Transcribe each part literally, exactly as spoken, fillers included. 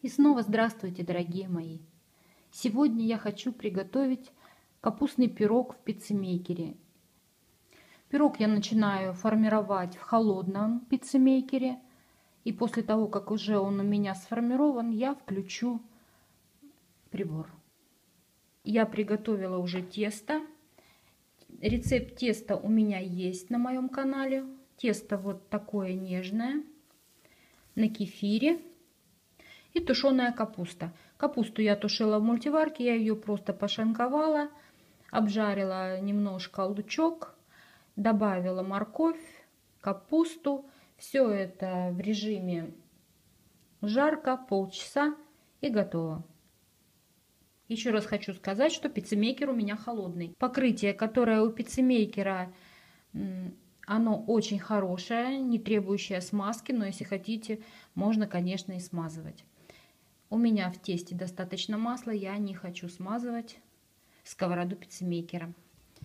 И снова здравствуйте, дорогие мои! Сегодня я хочу приготовить капустный пирог в пиццемейкере. Пирог я начинаю формировать в холодном пиццемейкере. И после того, как уже он у меня сформирован, я включу прибор. Я приготовила уже тесто. Рецепт теста у меня есть на моем канале. Тесто вот такое нежное, на кефире. И тушеная капуста. Капусту я тушила в мультиварке, я ее просто пошинковала, обжарила немножко лучок, добавила морковь, капусту. Все это в режиме жарко, полчаса и готово. Еще раз хочу сказать, что пиццемейкер у меня холодный. Покрытие, которое у пиццемейкера, оно очень хорошее, не требующее смазки, но если хотите, можно, конечно, и смазывать. У меня в тесте достаточно масла, я не хочу смазывать сковороду пиццемейкера.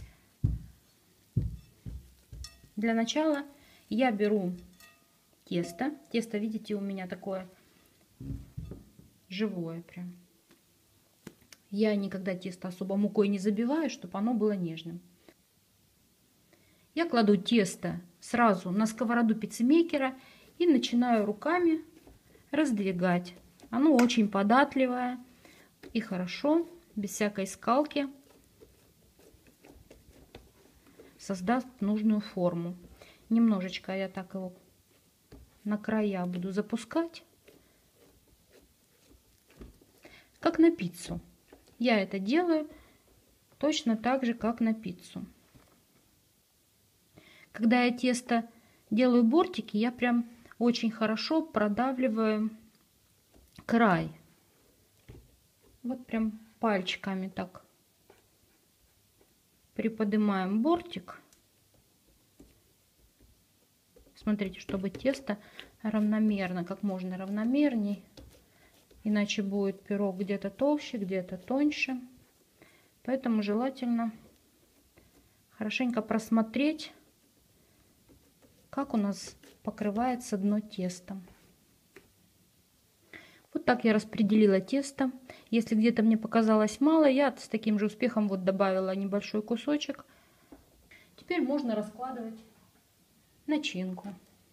Для начала я беру тесто. Тесто, видите, у меня такое живое прям. Я никогда тесто особо мукой не забиваю, чтобы оно было нежным. Я кладу тесто сразу на сковороду пиццемейкера и начинаю руками раздвигать. Оно очень податливое и хорошо, без всякой скалки, создаст нужную форму. Немножечко я так его на края буду запускать, как на пиццу. Я это делаю точно так же, как на пиццу. Когда я тесто делаю бортики, я прям очень хорошо продавливаю край. Вот прям пальчиками так приподнимаем бортик. Смотрите, чтобы тесто равномерно, как можно равномерней. Иначе будет пирог где-то толще, где-то тоньше. Поэтому желательно хорошенько просмотреть, как у нас покрывается дно тестом. Вот так я распределила тесто. Если где-то мне показалось мало, я с таким же успехом вот добавила небольшой кусочек. Теперь можно раскладывать начинку.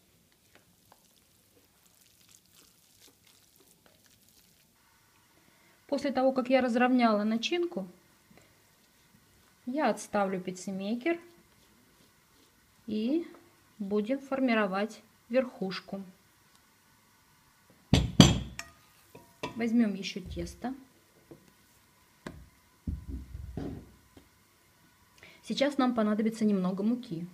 После того, как я разровняла начинку, я отставлю пиццемейкер и будем формировать верхушку. Возьмем еще тесто. Сейчас нам понадобится немного муки.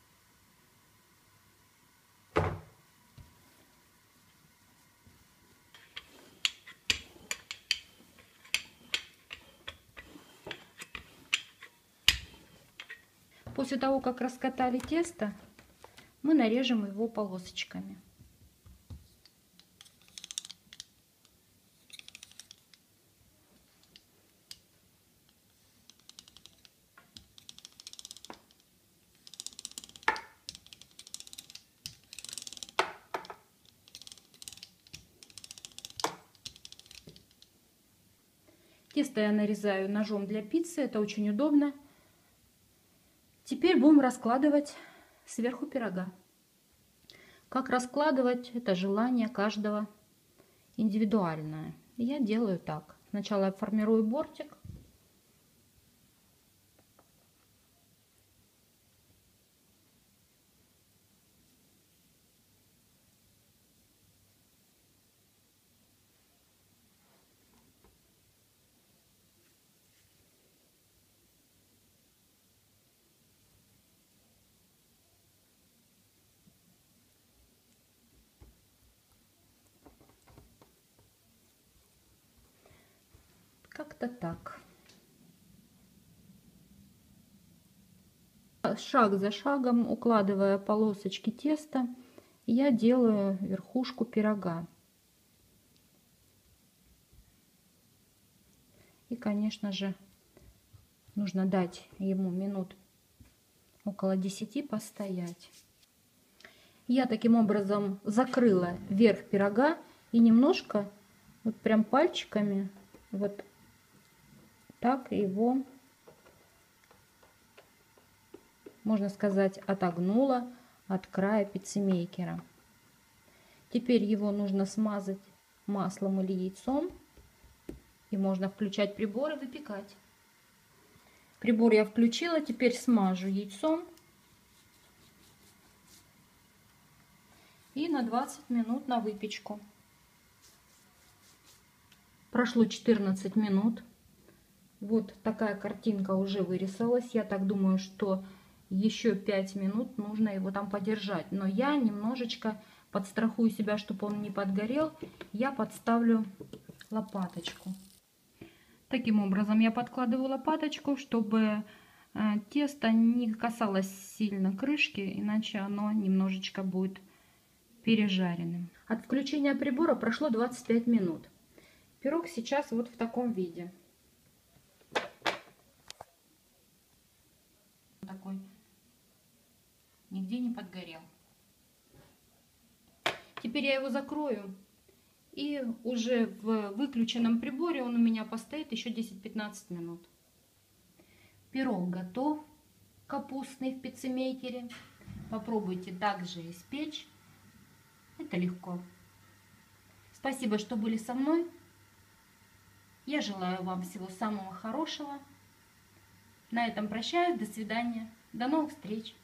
После того, как раскатали тесто, мы нарежем его полосочками. Тесто я нарезаю ножом для пиццы, это очень удобно. Теперь будем раскладывать сверху пирога. Как раскладывать, это желание каждого индивидуальное. Я делаю так. Сначала я формирую бортик. Как-то так. Шаг за шагом, укладывая полосочки теста, я делаю верхушку пирога. И, конечно же, нужно дать ему минут около десяти постоять. Я таким образом закрыла верх пирога и немножко Вот прям пальчиками вот так его, можно сказать, отогнула от края пиццемейкера. Теперь его нужно смазать маслом или яйцом. И можно включать прибор и выпекать. Прибор я включила, теперь смажу яйцом. И на двадцать минут на выпечку. Прошло четырнадцать минут. Вот такая картинка уже вырисовалась. Я так думаю, что еще пять минут нужно его там подержать. Но я немножечко подстрахую себя, чтобы он не подгорел. Я подставлю лопаточку. Таким образом я подкладываю лопаточку, чтобы тесто не касалось сильно крышки, иначе оно немножечко будет пережаренным. От включения прибора прошло двадцать пять минут. Пирог сейчас вот в таком виде. Такой. Нигде не подгорел. Теперь я его закрою. И уже в выключенном приборе он у меня постоит еще десять-пятнадцать минут. Пирог готов. Капустный в пиццемейкере. Попробуйте также испечь. Это легко. Спасибо, что были со мной. Я желаю вам всего самого хорошего. На этом прощаюсь. До свидания. До новых встреч.